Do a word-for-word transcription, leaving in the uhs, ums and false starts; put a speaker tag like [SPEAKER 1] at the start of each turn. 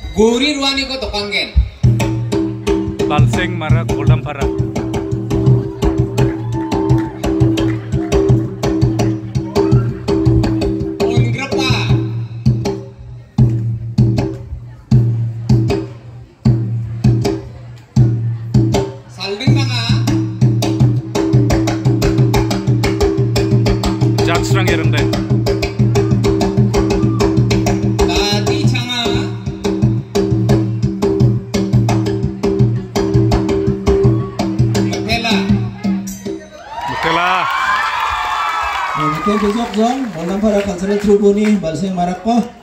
[SPEAKER 1] Guri ruani ko to kangen.
[SPEAKER 2] Balseng Marak Goldampara.
[SPEAKER 1] Ongrapa. Saldeng mga.
[SPEAKER 2] Jatsrang Yerende.
[SPEAKER 3] Oke besok Zong, Goldampara Cultural Tribuni Balseng Marak ko.